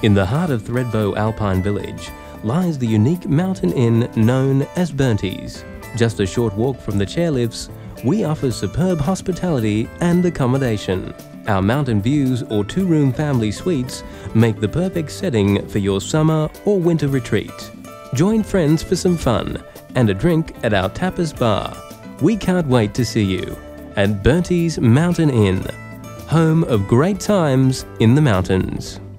In the heart of Thredbo Alpine Village lies the unique mountain inn known as Burnties. Just a short walk from the chairlifts, we offer superb hospitality and accommodation. Our mountain views or two-room family suites make the perfect setting for your summer or winter retreat. Join friends for some fun and a drink at our tapas bar. We can't wait to see you at Burnties Mountain Inn, home of great times in the mountains.